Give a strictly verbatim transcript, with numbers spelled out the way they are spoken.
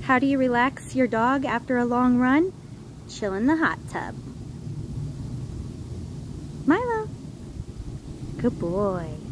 How do you relax your dog after a long run? Chill in the hot tub. Milo. Good boy.